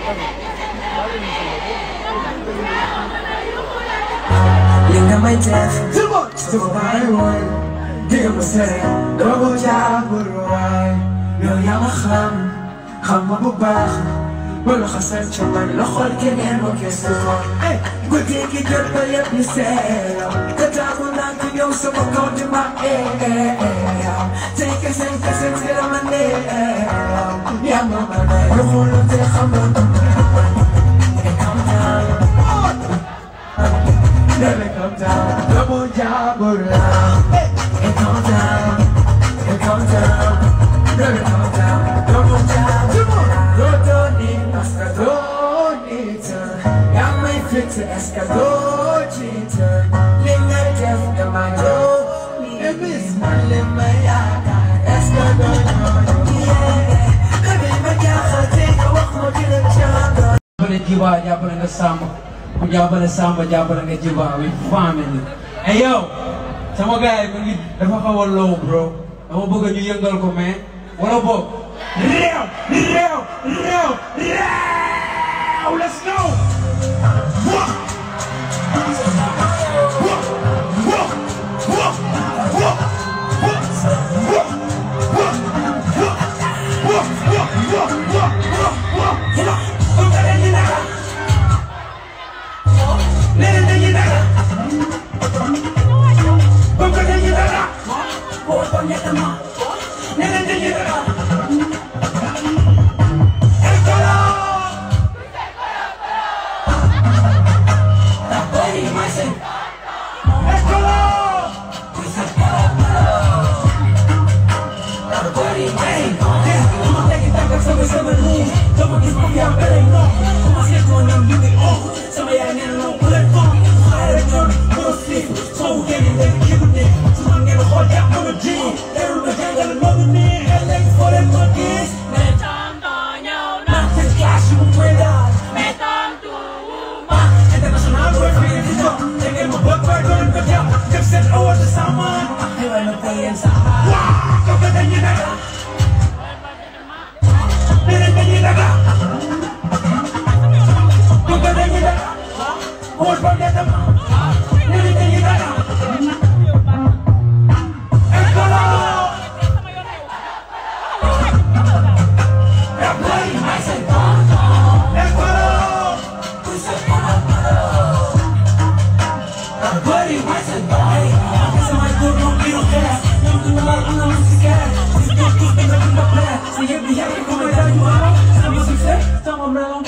Linda my death, to my one. Give me say, double job, right? No Yamaham, Hamabubah. Well, I said to my local can work your store. Good take it up by your yourself. The time will not be your summer go to my air. Take a sense and get on my nail. Yeah, mama, the whole of the hammer. Come down. Never come down. Double job around. Come down. Come down. Never come down. Double job. Escadonita, got my fit to escadonita. Linda death, the my door. It is my limaya. Escadonita, baby, my gal, take a walk, more than a child. Jeeba, Jeeba and the Samba, Jeeba and Samba, Jeeba and Jeeba, we family. Hey yo, some guy, when you never have a low, bro. I'm a book of young girl, man. What about? Let's go! Some